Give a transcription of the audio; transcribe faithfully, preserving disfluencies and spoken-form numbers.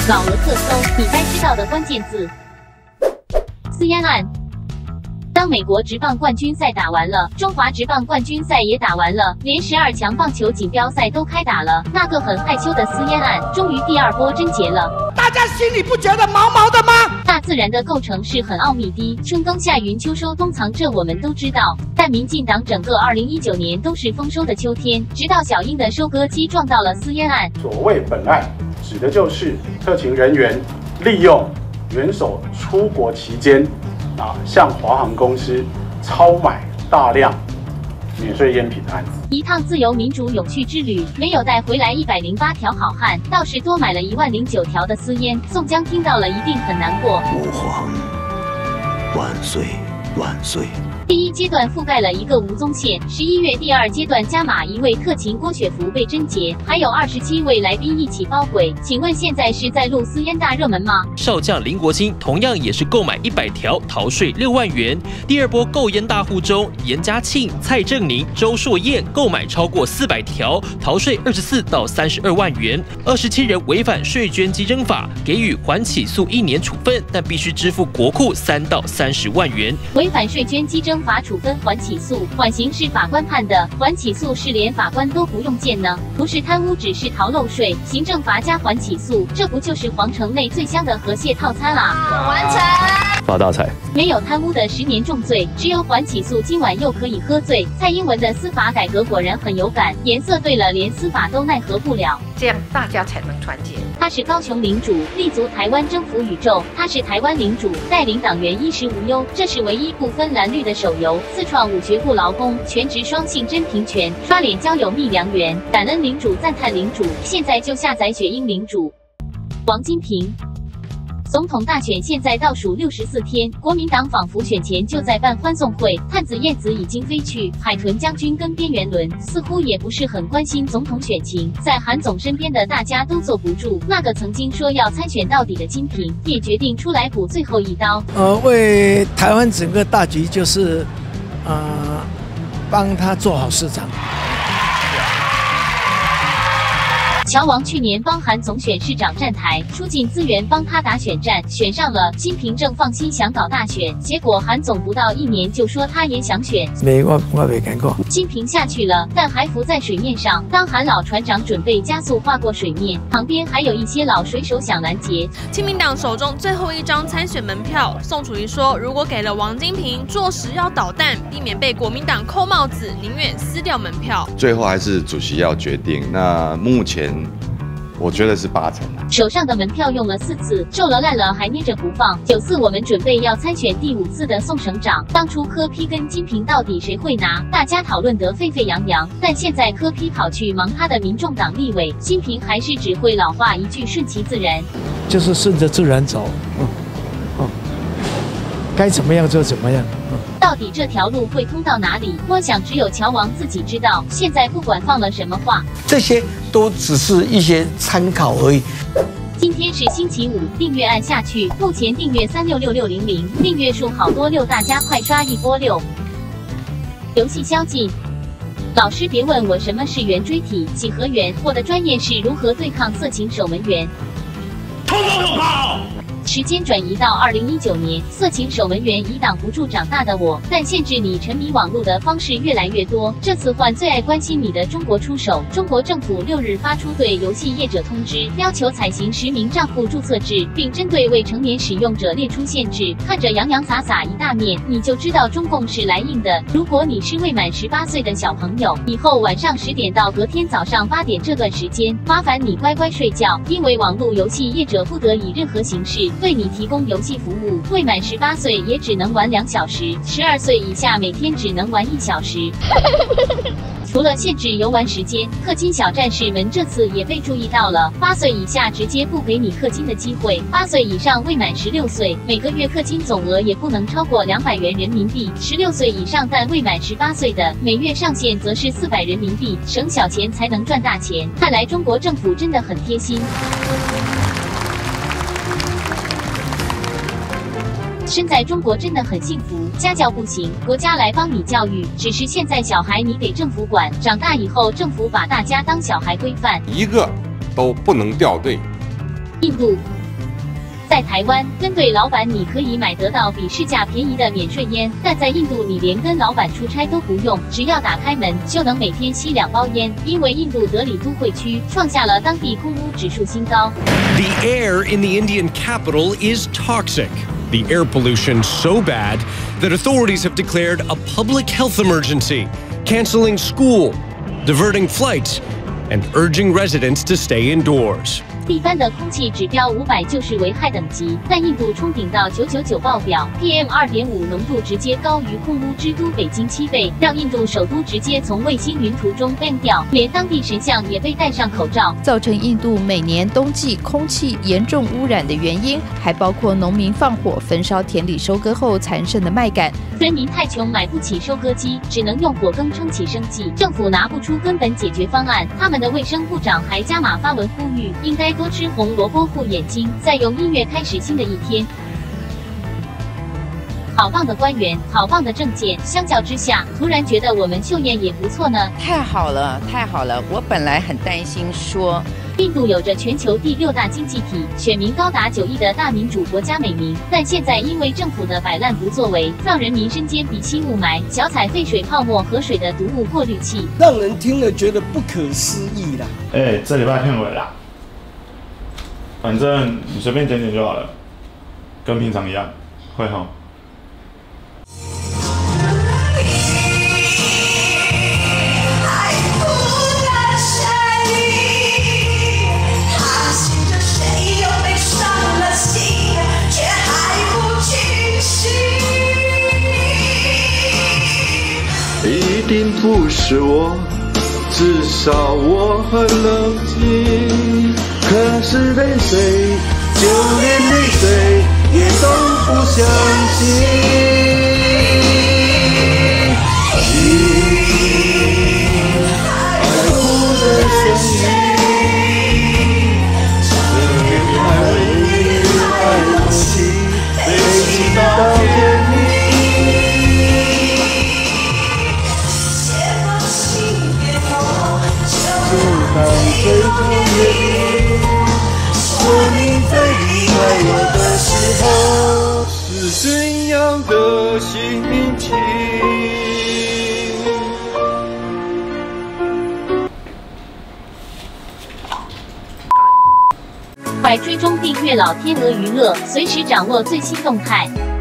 老俄特搜，你该知道的关键字。私烟案。当美国职棒冠军赛打完了，中华职棒冠军赛也打完了，连十二强棒球锦标赛都开打了，那个很害羞的私烟案终于第二波终结了。 大家心里不觉得毛毛的吗？ 大自然的构成是很奥秘的，春耕夏耘秋收冬藏，这我们都知道。但民进党整个二零一九年都是丰收的秋天，直到小英的收割机撞到了私烟案。 所谓本案，指的就是特勤人员利用元首出国期间。啊，向华航公司超买大量免税烟品的案子， 一趟自由民主永续之旅，没有带回来一百零八条好汉，倒是多买了一万零九条的私烟。宋江听到了一定很难过。 吾皇万岁万岁！ 第一阶段覆盖了一个吴宗宪，十一月第二阶段加码一位特勤郭雪芙被侦结，还有二十七位来宾一起包轨。请问现在是在录私烟大热门吗？ 少将林国兴同样也是购买一百条，逃税六万元。第二波购烟大户中，严家庆、蔡正宁、周硕燕购买超过四百条，逃税二十四到三十二万元。二十七人违反税捐稽征法，给予缓起诉一年处分，但必须支付国库三到三十万元。 违反税捐稽征法处分缓起诉，缓刑是法官判的，缓起诉是连法官都不用见呢？不是贪污，只是逃漏税，行政罚加缓起诉，这不就是皇城内最香的河蟹套餐啦？ 完成， 发大财！ 没有贪污的十年重罪，只有缓起诉，今晚又可以喝醉。蔡英文的司法改革果然很有感，颜色对了，连司法都奈何不了， 这样大家才能团结。 他是高雄领主，立足台湾征服宇宙；他是台湾领主，带领党员衣食无忧。这是唯一不分蓝绿的手游。自创武学不劳工，全职双性真平权，刷脸交友觅良缘，感恩领主，赞叹领主。现在就下载雪鹰领主。王金平。总统大选现在倒数六十四天，国民党仿佛选前就在办欢送会。探子燕子已经飞去，海豚将军跟边缘轮似乎也不是很关心总统选情。在韩总身边的大家都坐不住，那个曾经说要参选到底的金平，也决定出来补最后一刀。 呃，为台湾整个大局就是，呃，帮他做好市长。 乔王去年帮韩总选市长站台，出尽资源帮他打选战，选上了。金平正放心想搞大选，结果韩总不到一年就说他也想选。 没，我我没看过。 金平下去了，但还浮在水面上。当韩老船长准备加速划过水面，旁边还有一些老水手想拦截。 亲民党手中最后一张参选门票，宋楚瑜说，如果给了王金平，做事要捣蛋，避免被国民党扣帽子，宁愿撕掉门票。 最后还是主席要决定。那目前。我觉得是八成啊。 手上的门票用了四次，皱了烂了还捏着不放。九次我们准备要参选第五次的宋省长，当初柯 P 跟金平到底谁会拿？大家讨论得沸沸扬扬。但现在柯 P 跑去忙他的民众党立委，金平还是只会老话一句顺其自然， 就是顺着自然走。嗯，哦，该怎么样就怎么样。嗯。 到底这条路会通到哪里？我想只有乔王自己知道。现在不管放了什么话， 这些都只是一些参考而已。 今天是星期五，订阅按下去。目前订阅三六六六零零，订阅数好多六，大家快刷一波六。游戏宵禁。老师别问我什么是圆锥体、几何圆，我的专业是如何对抗色情守门员。 通通有炮！ 时间转移到二零一九年，色情守门员已挡不住长大的我，但限制你沉迷网络的方式越来越多。这次换最爱关心你的中国出手，中国政府六日发出对游戏业者通知，要求采行实名账户注册制，并针对未成年使用者列出限制。看着洋洋洒洒一大面，你就知道中共是来硬的。如果你是未满十八岁的小朋友，以后晚上十点到隔天早上八点这段时间，麻烦你乖乖睡觉，因为网络游戏业者不得以任何形式对你提供游戏服务，未满十八岁也只能玩两小时，十二岁以下每天只能玩一小时。除了限制游玩时间，氪金小战士们这次也被注意到了，八岁以下直接不给你氪金的机会，八岁以上未满十六岁，每个月氪金总额也不能超过两百元人民币，十六岁以上但未满十八岁的，每月上限则是四百人民币，省小钱才能赚大钱。看来中国政府真的很贴心。身在中国真的很幸福，家教不行，国家来帮你教育。只是现在小孩你得政府管，长大以后政府把大家当小孩规范， 一个都不能掉队。 印度在台湾，跟对老板你可以买得到比市价便宜的免税烟，但在印度你连跟老板出差都不用，只要打开门就能每天吸两包烟。因为印度德里都会区创下了当地空污指数新高。 The air in the Indian capital is toxic. The air pollution so bad that authorities have declared a public health emergency, canceling school, diverting flights, and urging residents to stay indoors. 地番的空气指标五百就是危害等级，但印度冲顶到九九九爆表 ，P M 二点五 浓度直接高于空污之都北京七倍，让印度首都直接从卫星云图中 ban 掉，连当地神像也被戴上口罩。 造成印度每年冬季空气严重污染的原因，还包括农民放火焚烧田里收割后残剩的麦秆。 村民太穷买不起收割机，只能用火耕撑起生计，政府拿不出根本解决方案。他们的卫生部长还加码发文呼吁，应该多吃红萝卜护眼睛。再用音乐开始新的一天。好棒的官员，好棒的政见，相较之下，突然觉得我们秀燕也不错呢。 太好了，太好了！我本来很担心说， 印度有着全球第六大经济体，选民高达九亿的大民主国家美名，但现在因为政府的摆烂不作为，让人民身兼鼻息雾霾，脚踩废水泡沫河水的毒物过滤器， 让人听了觉得不可思议啦。 哎、欸，这礼拜片尾啦，反正你随便剪剪就好了，跟平常一样，会吼。 一定不是我，至少我很冷静。可是泪水，就连泪水也都不相信。爱哭的声音，这片爱为你爱不起，飞起到天明。最终约定，说你在离开我的时候是怎样的心情。 快追踪订阅老天鹅娱乐，随时掌握最新动态。